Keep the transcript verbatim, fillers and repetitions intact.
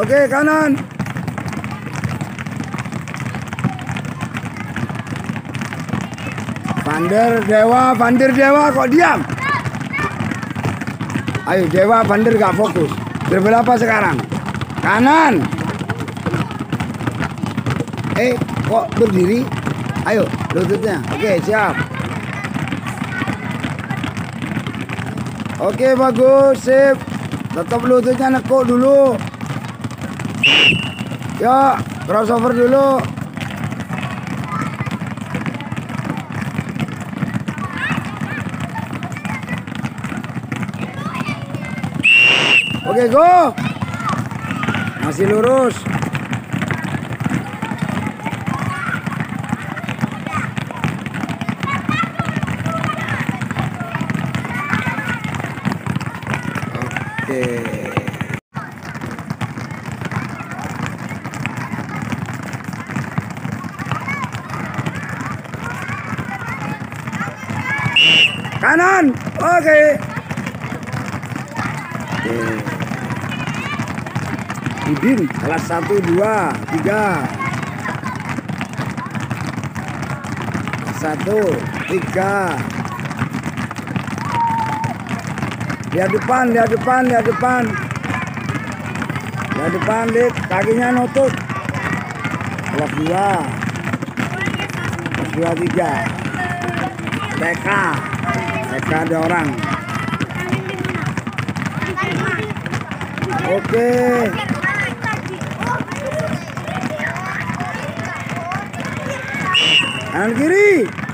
Oke, kanan. Vander Dewa, Vander Dewa kok diam? Ayo Dewa, Vander gak fokus. Dribble apa sekarang? Kanan. Eh, kok berdiri? Ayo, lututnya. Oke, siap. Oke, bagus, sip. Tetap lututnya nekuk dulu. Yuk, crossover dulu. Oke, go. Masih lurus. Oke. Kanan. Oke. Oke. Udin, kelas satu, dua, tiga. Satu, tiga. Lihat depan, lihat depan, lihat depan. Lihat depan, lihat kakinya nutut. Kelas dua. Kelas dua, tiga. T K. T K ada orang. Oke. Kanan kiri.